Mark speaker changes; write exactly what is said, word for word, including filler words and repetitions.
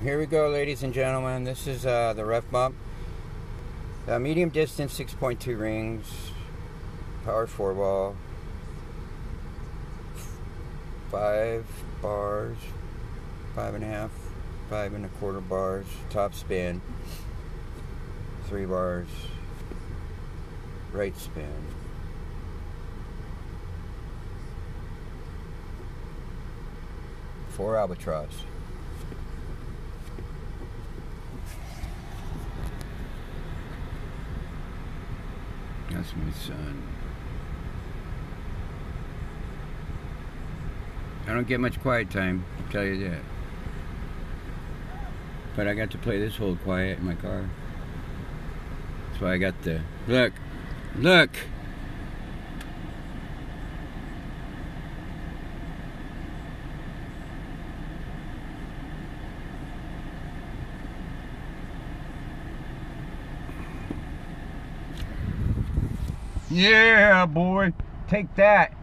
Speaker 1: here we go, ladies and gentlemen. This is uh, the ref bump. Uh, medium distance, six point two rings, power four ball, five bars, five and a half, five and a quarter bars, top spin, three bars, right spin. Four albatross. That's my son. I don't get much quiet time, I'll tell you that. But I got to play this hole quiet in my car. That's why I got the... Look! Look! Yeah, boy. Take that.